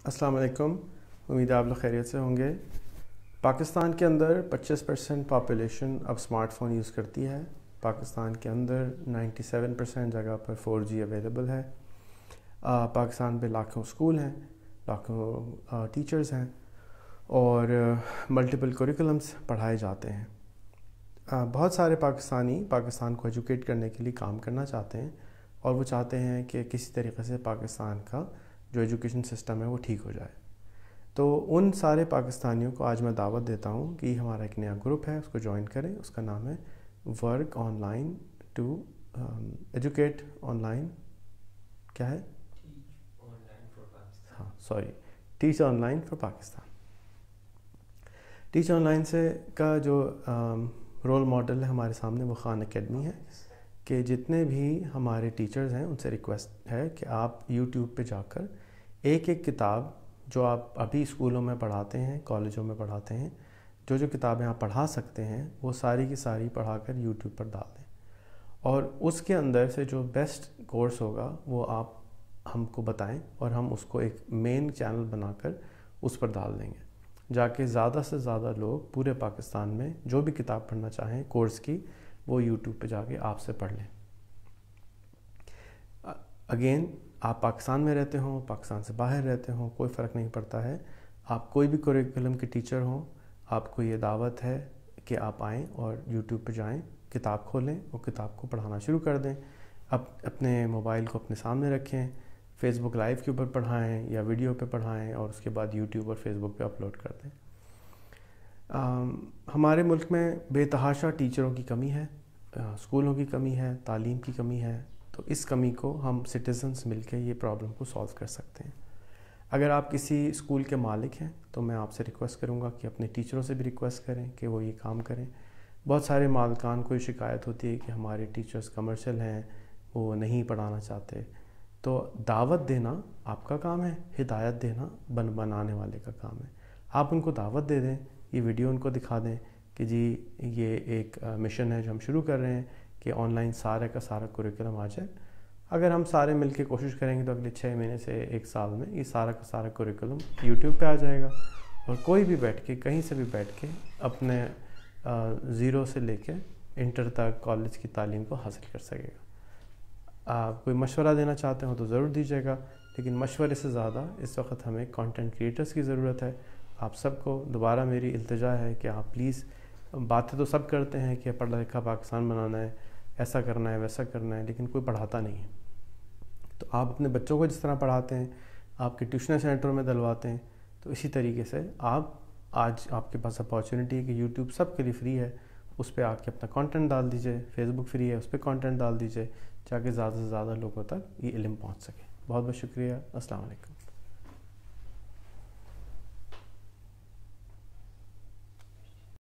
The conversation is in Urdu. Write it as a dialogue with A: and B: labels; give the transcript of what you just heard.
A: السلام علیکم. امید ہے آپ لوگ خیریت سے ہوں گے. پاکستان کے اندر 25% پاپولیشن اب اسمارٹ فون یوز کرتی ہے. پاکستان کے اندر 97% جگہ پر 4G اویلیبل ہے. پاکستان پہ لاکھوں اسکول ہیں, لاکھوں ٹیچرز ہیں اور ملٹیپل کوریکولمس پڑھائے جاتے ہیں. بہت سارے پاکستانی پاکستان کو ایجوکیٹ کرنے کے لیے کام کرنا چاہتے ہیں اور وہ چاہتے ہیں کہ کسی طریقے سے پاکستان کا جو ایجوکیشن سسٹم ہے وہ ٹھیک ہو جائے. تو ان سارے پاکستانیوں کو آج میں دعوت دیتا ہوں کہ ہمارا ایک نیا گروپ ہے, اس کو جوائن کریں. اس کا نام ہے work online to educate online, کیا ہے, teach online for Pakistan. Teach online سے کا جو رول ماڈل ہے ہمارے سامنے وہ خان اکیڈمی ہے کہ جتنے بھی ہمارے ٹیچرز ہیں ان سے ریکویسٹ ہے کہ آپ یوٹیوب پہ جا کر ایک ایک کتاب جو آپ ابھی اسکولوں میں پڑھاتے ہیں, کالجوں میں پڑھاتے ہیں, جو کتابیں آپ پڑھا سکتے ہیں وہ ساری کی ساری پڑھا کر یوٹیوب پر ڈال دیں اور اس کے اندر سے جو بیسٹ کورس ہوگا وہ آپ ہم کو بتائیں اور ہم اس کو ایک مین چینل بنا کر اس پر ڈال دیں گے. جا کے زیادہ سے زیادہ لوگ پورے پاکستان میں جو بھی کتاب پڑھنا چاہیں کورس کی وہ یوٹیوب پہ جا کے آپ سے پڑھ لیں. اگین آپ پاکستان میں رہتے ہوں, پاکستان سے باہر رہتے ہوں, کوئی فرق نہیں پڑتا ہے. آپ کوئی بھی کوریکولم کے ٹیچر ہوں, آپ کو یہ دعوت ہے کہ آپ آئیں اور یوٹیوب پہ جائیں, کتاب کھولیں اور کتاب کو پڑھانا شروع کر دیں. اپنے موبائل کو اپنے سامنے رکھیں, فیس بک لائیو کے اوپر پڑھائیں یا ویڈیو پہ پڑھائیں اور اس کے بعد یوٹیوب اور فیس بک پہ اپلوڈ کر دیں. ہمارے ملک میں بے تحاشا ٹیچروں کی کمی ہے, اسکولوں کی کمی ہے, تعلیم کی کمی ہے. تو اس کمی کو ہم سٹیزنز مل کے یہ پرابلم کو سالو کر سکتے ہیں. اگر آپ کسی اسکول کے مالک ہیں تو میں آپ سے ریکویسٹ کروں گا کہ اپنے ٹیچروں سے بھی ریکویسٹ کریں کہ وہ یہ کام کریں. بہت سارے مالکان کو یہ شکایت ہوتی ہے کہ ہمارے ٹیچرز کمرشل ہیں, وہ نہیں پڑھانا چاہتے. تو دعوت دینا آپ کا کام ہے, ہدایت دینا بنانے والے کا کام ہے. آپ ان کو دعوت دے دیں, یہ ویڈیو ان کو دکھا دیں کہ جی یہ ایک مشن ہے جو ہم شروع کر رہے ہیں کہ آن لائن سارے کا سارا کوریکولم آ جائے. اگر ہم سارے مل کے کوشش کریں گے تو اگلے 6 مہینے سے 1 سال میں یہ سارا کا سارا کوریکولم یوٹیوب پہ آ جائے گا اور کوئی بھی بیٹھ کے کہیں سے بھی بیٹھ کے اپنے زیرو سے لے کے انٹر تک کالج کی تعلیم کو حاصل کر سکے گا. کوئی مشورہ دینا چاہتے ہوں تو ضرور دیجیے گا, لیکن مشورے سے زیادہ اس وقت ہمیں کانٹینٹ کریٹرز کی ضرورت ہے. آپ سب کو دوبارہ میری التجا ہے کہ آپ پلیز, باتیں تو سب کرتے ہیں کہ پڑھا لکھا پاکستان بنانا ہے, ایسا کرنا ہے ویسا کرنا ہے, لیکن کوئی پڑھاتا نہیں ہے. تو آپ اپنے بچوں کو جس طرح پڑھاتے ہیں, آپ کے ٹیوشن سینٹروں میں دلواتے ہیں, تو اسی طریقے سے آج آپ کے پاس اپارچونیٹی ہے کہ یوٹیوب سب کے لیے فری ہے, اس پہ آ کے اپنا کانٹینٹ ڈال دیجیے. فیس بک فری ہے, اس پہ کانٹینٹ ڈال دیجیے تاکہ زیادہ سے زیادہ لوگوں تک یہ علم پہنچ سکے. بہت بہت شکریہ. السلام علیکم.